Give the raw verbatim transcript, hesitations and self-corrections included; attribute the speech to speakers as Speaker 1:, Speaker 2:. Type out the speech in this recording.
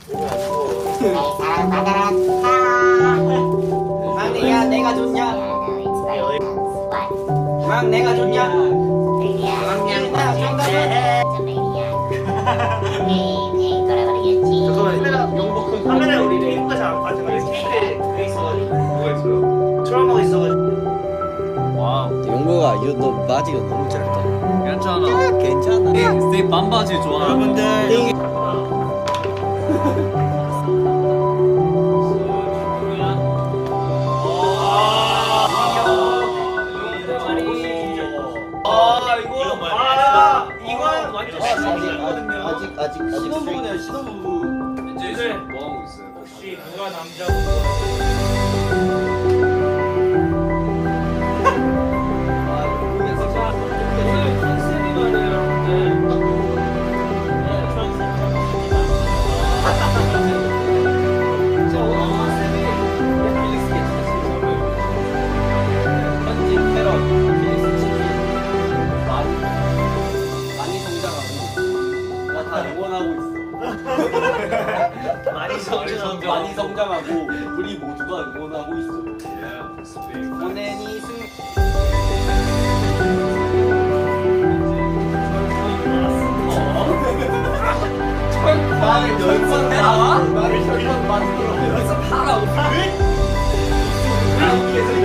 Speaker 1: 사랑받아라.
Speaker 2: 막내야 내가 좋냐? 막 내가 좋냐? 막내야 정답은
Speaker 3: 잠깐만 영복 카메라에 우리 테이프가 잘 안 빠져. 테이프에 그게 있어가지고 뭐가 있어요? 트라우마가 있어가지고.
Speaker 4: 와우.
Speaker 5: 용보가 이거 너 바지가 너무 짧다.
Speaker 4: 괜찮아.
Speaker 5: 괜찮아.
Speaker 4: 내 반바지 좋아.
Speaker 3: 여러분들 아 이거 아 이건 완전 신혼부부거든요.
Speaker 5: 아직 아직 아직
Speaker 2: 신혼부부네요 신혼부부.
Speaker 4: 이제 뭐 하고 있어요?
Speaker 3: 혹시 누가 남자고?
Speaker 2: 많이 성장 많이 성장하고 우리 모두가 응원하고 있어. 보내니 승. 말을 열번 내라. 말을 열번 만들어. 연습하라고. 왜? 왜?